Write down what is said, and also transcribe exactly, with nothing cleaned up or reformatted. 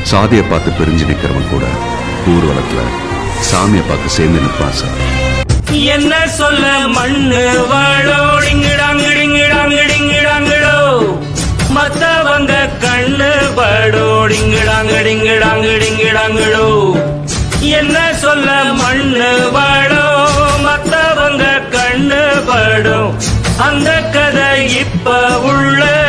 சாதியை பார்த்து பிரிஞ்சு நிக்கிறவன் கூட ஊர்வலத்துல சாமியை பார்த்து சேர்ந்து நிற்பான் சார். என்ன சொல்ல மண்ணு வாழோ டிங்கிடாங்கிடிங்கிடாங்கிடிங்கிடாங்கிடோ மத்தவங்க கண்ணு படோ டிங்கிடாங்கிடிங்கிடாங்கிடிங்கிடாங்கிடோ. என்ன சொல்ல மண்ணு வாழோ மத்தவங்க கண்ணு படும் அந்த கதை இப்ப உள்ள